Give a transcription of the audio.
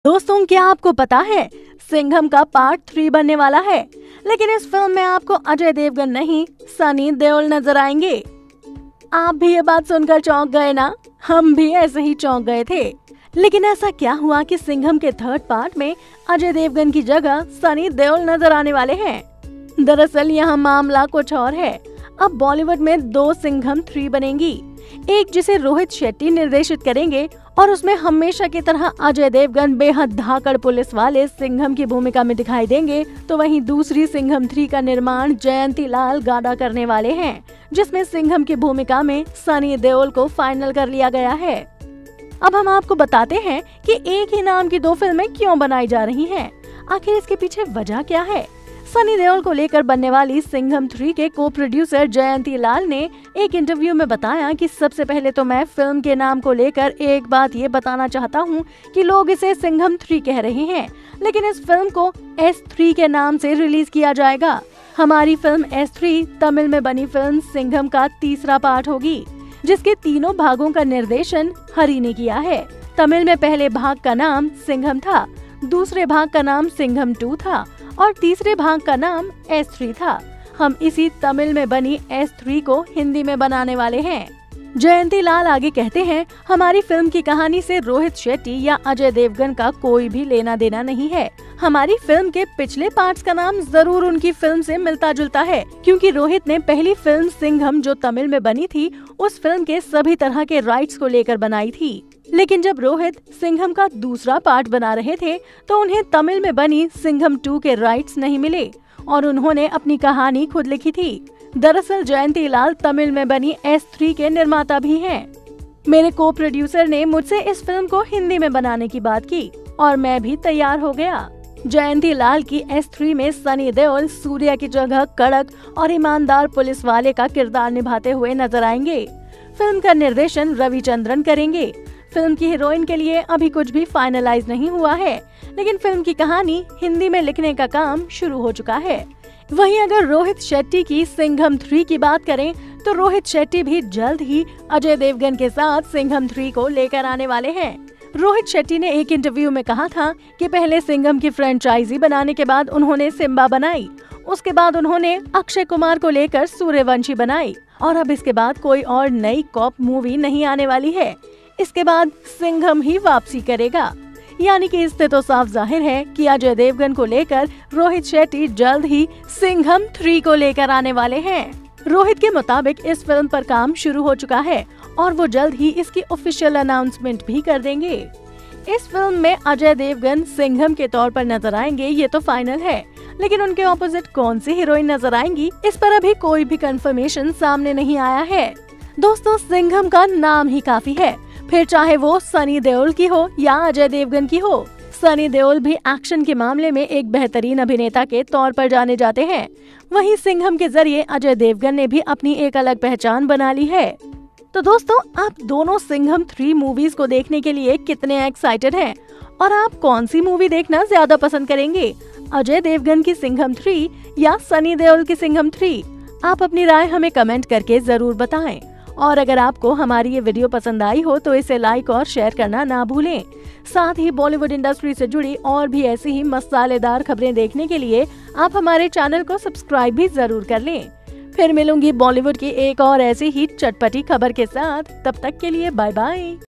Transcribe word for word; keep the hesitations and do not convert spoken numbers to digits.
दोस्तों, क्या आपको पता है सिंघम का पार्ट थ्री बनने वाला है, लेकिन इस फिल्म में आपको अजय देवगन नहीं सनी देओल नजर आएंगे। आप भी ये बात सुनकर चौंक गए ना? हम भी ऐसे ही चौंक गए थे। लेकिन ऐसा क्या हुआ कि सिंघम के थर्ड पार्ट में अजय देवगन की जगह सनी देओल नजर आने वाले हैं? दरअसल यहाँ मामला कुछ और है। अब बॉलीवुड में दो सिंघम थ्री बनेंगी, एक जिसे रोहित शेट्टी निर्देशित करेंगे और उसमें हमेशा की तरह अजय देवगन बेहद धाकड़ पुलिस वाले सिंघम की भूमिका में दिखाई देंगे, तो वहीं दूसरी सिंघम थ्री का निर्माण जयंती लाल गाडा करने वाले हैं, जिसमें सिंघम की भूमिका में सनी देओल को फाइनल कर लिया गया है। अब हम आपको बताते हैं कि एक ही नाम की दो फिल्में क्यों बनाई जा रही हैं। आखिर इसके पीछे वजह क्या है? सनी देओल को लेकर बनने वाली सिंघम थ्री के को प्रोड्यूसर जयंती लाल ने एक इंटरव्यू में बताया कि सबसे पहले तो मैं फिल्म के नाम को लेकर एक बात ये बताना चाहता हूँ कि लोग इसे सिंघम थ्री कह रहे हैं, लेकिन इस फिल्म को एस थ्री के नाम से रिलीज किया जाएगा। हमारी फिल्म एस थ्री तमिल में बनी फिल्म सिंघम का तीसरा पार्ट होगी, जिसके तीनों भागों का निर्देशन हरि ने किया है। तमिल में पहले भाग का नाम सिंघम था, दूसरे भाग का नाम सिंघम टू था और तीसरे भाग का नाम एस थ्री था। हम इसी तमिल में बनी एस थ्री को हिंदी में बनाने वाले हैं। जयंती लाल आगे कहते हैं, हमारी फिल्म की कहानी से रोहित शेट्टी या अजय देवगन का कोई भी लेना देना नहीं है। हमारी फिल्म के पिछले पार्ट्स का नाम जरूर उनकी फिल्म से मिलता जुलता है, क्योंकि रोहित ने पहली फिल्म सिंघम जो तमिल में बनी थी उस फिल्म के सभी तरह के राइट्स को लेकर बनाई थी। लेकिन जब रोहित सिंघम का दूसरा पार्ट बना रहे थे तो उन्हें तमिल में बनी सिंघम टू के राइट्स नहीं मिले और उन्होंने अपनी कहानी खुद लिखी थी। दरअसल जयंती लाल तमिल में बनी एस थ्री के निर्माता भी हैं। मेरे को प्रोड्यूसर ने मुझसे इस फिल्म को हिंदी में बनाने की बात की और मैं भी तैयार हो गया। जयंती लाल की एस थ्री में सनी देओल सूर्या की जगह कड़क और ईमानदार पुलिस वाले का किरदार निभाते हुए नजर आएंगे। फिल्म का निर्देशन रविचंद्रन करेंगे। फिल्म की हीरोइन के लिए अभी कुछ भी फाइनलाइज नहीं हुआ है, लेकिन फिल्म की कहानी हिंदी में लिखने का काम शुरू हो चुका है। वहीं अगर रोहित शेट्टी की सिंघम थ्री की बात करें तो रोहित शेट्टी भी जल्द ही अजय देवगन के साथ सिंघम थ्री को लेकर आने वाले हैं। रोहित शेट्टी ने एक इंटरव्यू में कहा था कि पहले सिंघम की फ्रेंचाइजी बनाने के बाद उन्होंने सिम्बा बनाई, उसके बाद उन्होंने अक्षय कुमार को लेकर सूर्यवंशी बनाई और अब इसके बाद कोई और नई कॉप मूवी नहीं आने वाली है। इसके बाद सिंघम ही वापसी करेगा। यानी कि इससे तो साफ जाहिर है कि अजय देवगन को लेकर रोहित शेट्टी जल्द ही सिंघम थ्री को लेकर आने वाले हैं। रोहित के मुताबिक इस फिल्म पर काम शुरू हो चुका है और वो जल्द ही इसकी ऑफिशियल अनाउंसमेंट भी कर देंगे। इस फिल्म में अजय देवगन सिंघम के तौर पर नजर आएंगे, ये तो फाइनल है, लेकिन उनके ऑपोजिट कौन सी हीरोइन नजर आएंगी इस पर अभी कोई भी कंफर्मेशन सामने नहीं आया है। दोस्तों, सिंघम का नाम ही काफी है, फिर चाहे वो सनी देओल की हो या अजय देवगन की हो। सनी देओल भी एक्शन के मामले में एक बेहतरीन अभिनेता के तौर पर जाने जाते हैं। वहीं सिंघम के जरिए अजय देवगन ने भी अपनी एक अलग पहचान बना ली है। तो दोस्तों, आप दोनों सिंघम थ्री मूवीज को देखने के लिए कितने एक्साइटेड हैं और आप कौन सी मूवी देखना ज्यादा पसंद करेंगे, अजय देवगन की सिंघम थ्री या सनी देओल की सिंघम थ्री? आप अपनी राय हमें कमेंट करके जरूर बताएं। और अगर आपको हमारी ये वीडियो पसंद आई हो तो इसे लाइक और शेयर करना ना भूलें। साथ ही बॉलीवुड इंडस्ट्री से जुड़ी और भी ऐसी ही मसालेदार खबरें देखने के लिए आप हमारे चैनल को सब्सक्राइब भी जरूर कर लें। फिर मिलूंगी बॉलीवुड की एक और ऐसी ही चटपटी खबर के साथ। तब तक के लिए बाय बाय।